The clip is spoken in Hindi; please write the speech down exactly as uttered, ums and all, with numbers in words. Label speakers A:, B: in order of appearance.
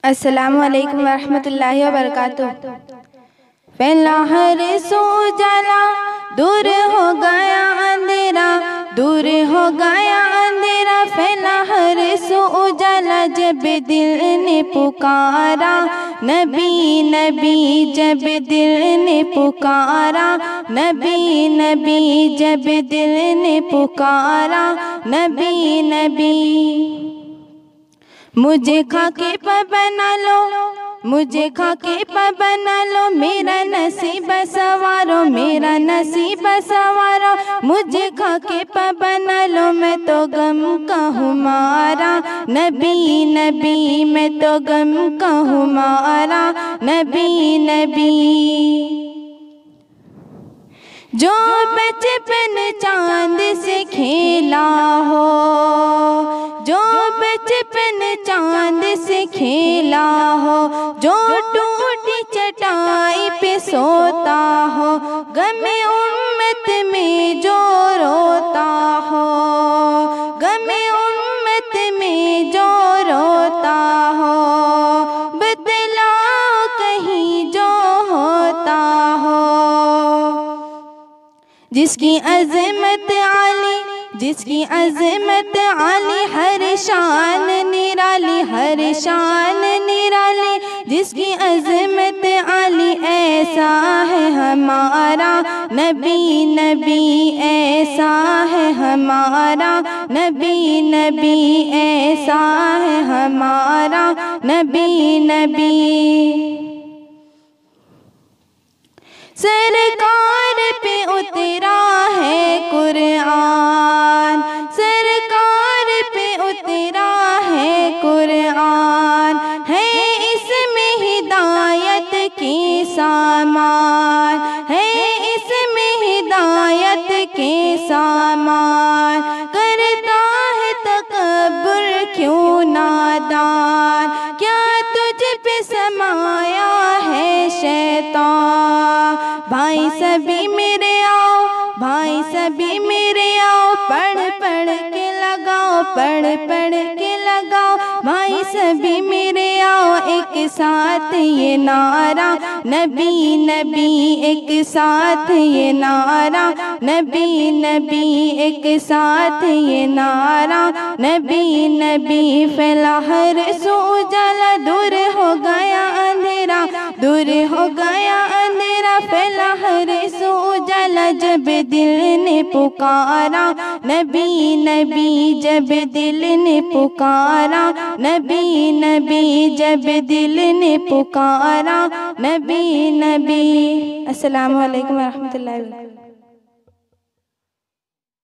A: अस्सलामु अलैकुम वरहमतुल्लाहि वबरकातुह। फैला हर सो जाला, दूर हो गया अंधेरा, दूर हो गया अंधेरा। फैला हर सो उजाला, जब दिल ने पुकारा नबी नबी, जब दिल ने पुकारा नबी नबी, जब दिल ने पुकारा नबी नबी। मुझे खाके पर बना लो, मुझे खाके पर बना लो, मेरा नसीब सवारो, मेरा नसीब सवारो। मुझे खाके पर बना लो, मैं तो गम का हूँ मारा नबी नबी, मैं तो गम का हूँ मारा नबी नबी। जो बचपन चांद से खेला हो, जो बचपन चांद से खेला हो, जो टूटी चटाई पे सोता हो, गमे उम्मत में जो रोता हो, गमे उम्मत में जो रोता हो, बदलाओ कहीं जो होता हो। जिसकी अज़मत आली, जिसकी अज़मत आली, हर शान निराली, हर शान निराली। जिसकी अज़मत आली, ऐसा है हमारा नबी नबी, ऐसा है हमारा नबी नबी, ऐसा है हमारा नबी नबी। सरकार पे उतरा है कुरान, सरकार पे उतरा है कुरान, है इसमें हिदायत के सामान, है इसमें हिदायत के सामान। करता है तकब्बुर क्यों नादान, क्या तुझ पे समाया है शैतान। भाई सभी मेरे आओ, भाई सभी मेरे आओ, पढ़ पढ़ के लगाओ, पढ़ पढ़ के लगाओ। भाई सभी मेरे आओ, एक साथ ये नारा नबी नबी, एक साथ ये नारा नबी नबी, एक साथ ये नारा नबी नबी। फैला हर सो उजाला, दूर हो गया अंधेरा, दूर हो गया अंधेरा। फैला हर सो उजाला, जब दिल ने पुकारा नबी नबी, जब दिल ने पुकारा नबी नबी, जब दिल ने पुकारा नबी नबी। अस्सलामु अलैकुम वरहमतुल्लाहि वबरकातुहू।